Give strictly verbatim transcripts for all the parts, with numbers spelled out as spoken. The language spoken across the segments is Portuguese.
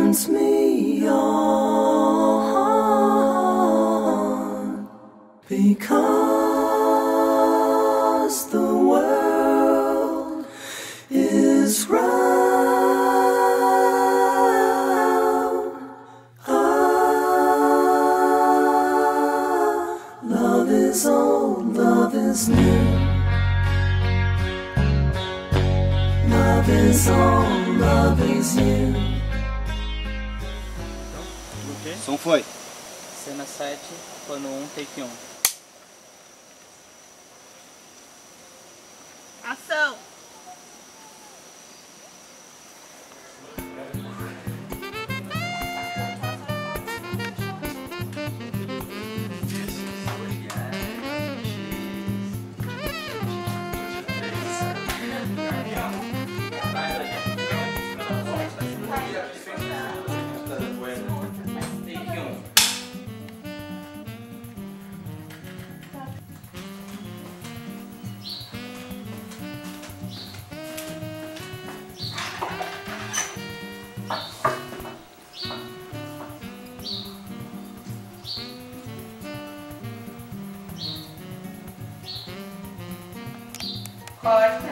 turns me on, because the world is round. Ah, love is old, love is new. Love is old, love is new. Som foi. Cena sete, plano um, take um. Ação! Corta.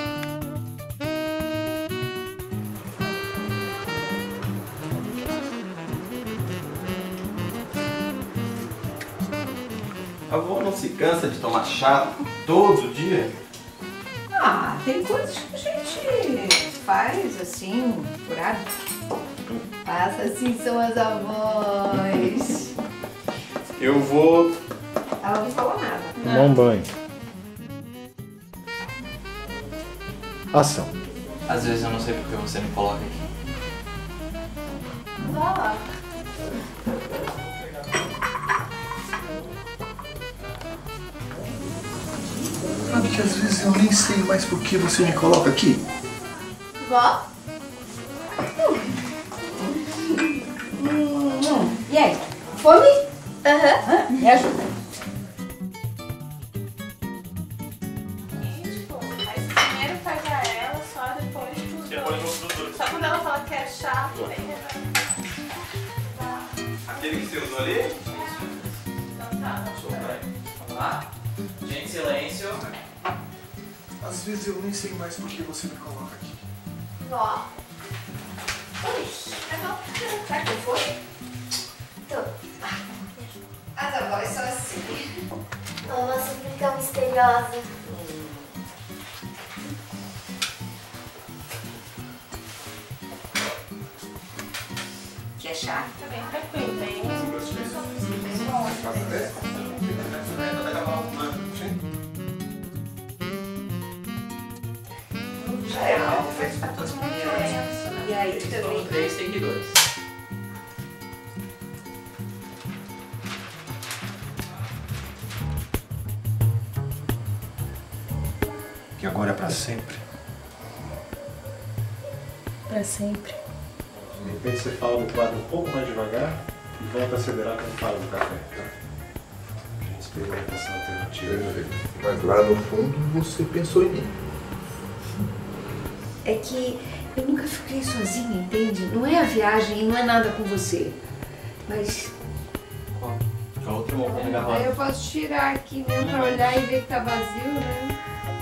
A avó não se cansa de tomar chá todo dia? Ah, tem coisas que a gente faz assim, por hábito. Passa assim, são as avós. Eu vou... Ela não falou nada. Tomar um banho. Ação. Às vezes eu não sei porque você me coloca aqui. Vá lá. Sabe que às vezes eu nem sei mais por que você me coloca aqui? Vó? Hum, hum. E aí? Fome? Aham. Me ajuda. Primeiro pega ela, só depois tudo. Só quando ela fala que é chato, aí Aquele que você usou ali? então tá. Vamos lá? Gente, silêncio. Às vezes eu nem sei mais por que você me coloca aqui. Vó. Ixi, é bom. Será que foi? Então, as avós são assim. Ela sempre tão misteriosa. Quer chá? Tá bem tranquilo, bem. Já é algo, faz pra todos mundo. E aí também. três, take dois. Que agora é pra sempre. Pra sempre. De repente você fala no quadro um pouco mais devagar e volta a acelerar quando fala do café, tá? A gente experimenta essa alternativa. Mas lá no fundo você pensou em mim. É que eu nunca fiquei sozinha, entende? Não é a viagem e não é nada com você. Mas Qual? Qual outro monte de aí garrafa? eu posso tirar aqui mesmo pra olhar e ver que tá vazio, né?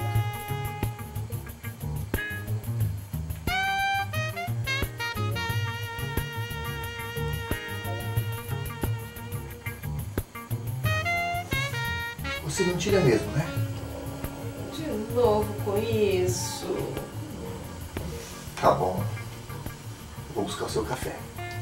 Você não tira mesmo, né? De novo com isso. Tá bom. Eu vou buscar o seu café.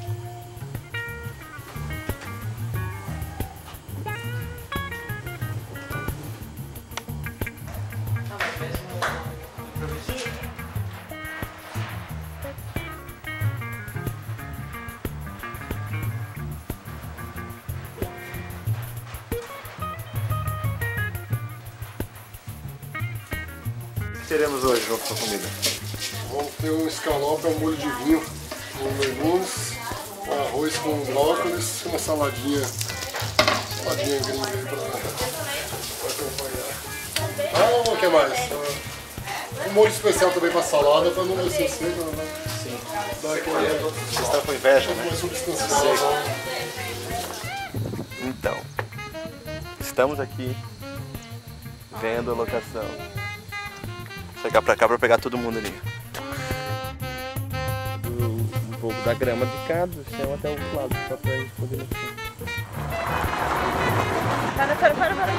O que teremos hoje junto com a comida? Vamos ter um escalope ao molho de vinho, com legumes, um arroz com brócolis, uma saladinha, saladinha gringa aí pra, pra acompanhar. Ah, o que mais? Um molho especial também pra salada, pra não descer seco, né? Sim. Você está com inveja, né? Então, estamos aqui vendo a locação. Vou chegar pra cá pra pegar todo mundo ali. Um pouco da grama de cá, do chão até o outro lado, só pra gente poder mexer. Para, para, para, para.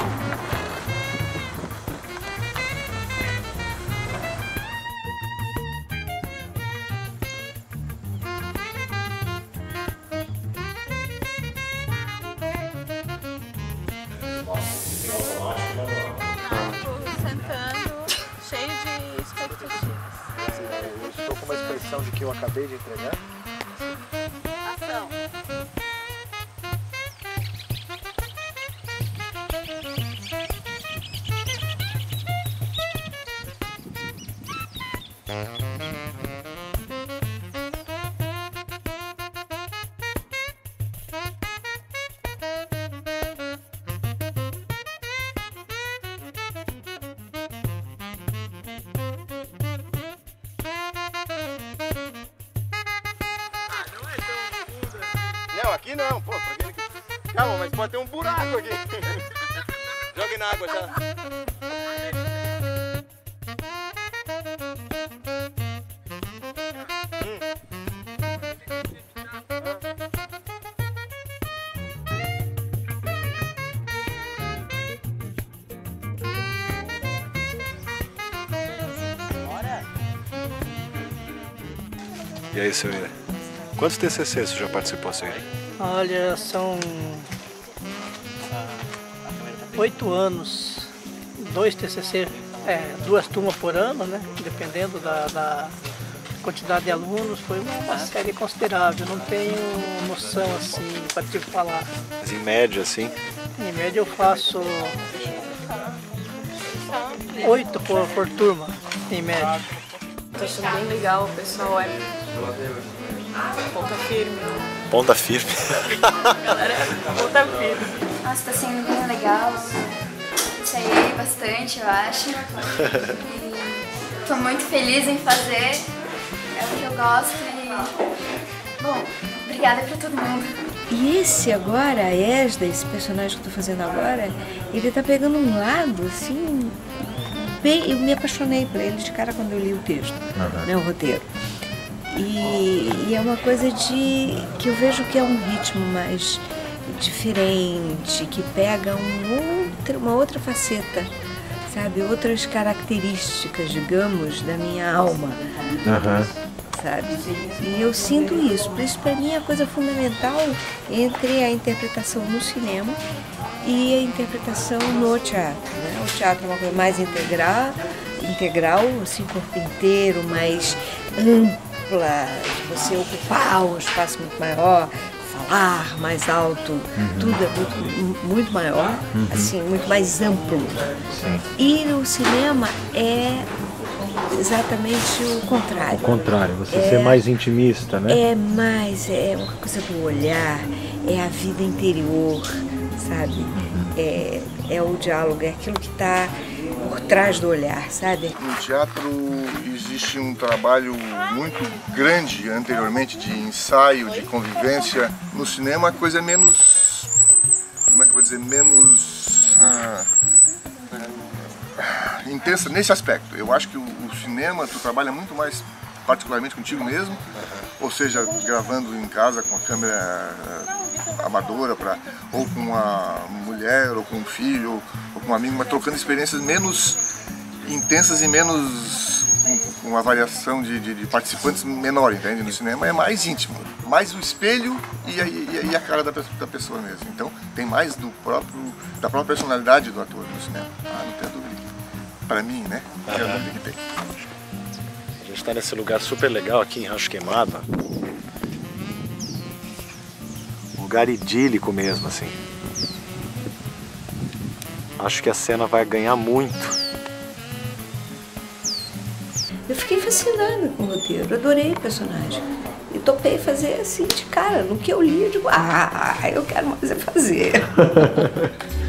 Sentando, cheio de expectativas. Eu estou com uma expressão de que eu acabei de entregar. Ação. Não, aqui não, pô. Pra aquele que... Calma, mas pode ter um buraco aqui. Jogue na água já. E aí, seu Ira? Quantos T C Cs você já participou, seu Ira? Olha, são oito anos, dois T C C, é, duas turmas por ano, né? Dependendo da, da quantidade de alunos, foi uma série considerável. Não tenho noção assim para te falar. Mas em média, assim? Em média eu faço oito por, por turma, em média. Tô achando bem legal, o pessoal é ponta firme. Ponta firme. Galera, ponta firme. Nossa, tá sendo bem legal. Ensaiei bastante, eu acho. E tô muito feliz em fazer. É o que eu gosto e... Bom, obrigada pra todo mundo. E esse agora, a Esda, esse personagem que eu tô fazendo agora, ele tá pegando um lado, assim... Bem, eu me apaixonei por ele de cara quando eu li o texto, uhum. né, o roteiro. E, e é uma coisa de que eu vejo que é um ritmo mais diferente, que pega um outro, uma outra faceta, sabe? Outras características, digamos, da minha alma, uhum. sabe? E eu sinto isso. Por isso, para mim, é a coisa fundamental entre a interpretação no cinema e a interpretação no teatro, né? O teatro é uma coisa mais integral, integral, assim, corpo inteiro, mais ampla, de você ocupar um espaço muito maior, falar mais alto, uhum. tudo é muito, muito maior, uhum. assim, muito mais amplo. Sim. E no cinema é exatamente o contrário. O contrário, você é, ser mais intimista, né? É mais, é uma coisa do olhar, é a vida interior, sabe? Uhum. É, é o diálogo, é aquilo que está por trás do olhar, sabe? No teatro existe um trabalho muito grande anteriormente de ensaio, de convivência. No cinema a coisa é menos, como é que eu vou dizer, menos ah, é, intensa nesse aspecto. Eu acho que o, o cinema tu trabalha muito mais particularmente contigo mesmo, ou seja, gravando em casa com a câmera uh, amadora, pra, ou com uma mulher, ou com um filho, ou com um amigo, mas trocando experiências menos intensas e menos com, com uma variação de, de, de participantes menor, entende? No cinema é mais íntimo, mais o espelho e a, e a cara da, da pessoa mesmo. Então tem mais do próprio, da própria personalidade do ator no cinema. Ah, não tenho dúvida. Para mim, né? Não tenho dúvida que tem. A gente está nesse lugar super legal aqui em Rancho Queimado. Um lugar idílico mesmo, assim. Acho que a cena vai ganhar muito. Eu fiquei fascinada com o roteiro, adorei o personagem. E topei fazer assim de cara, no que eu li, eu digo, ah, eu quero mais fazer.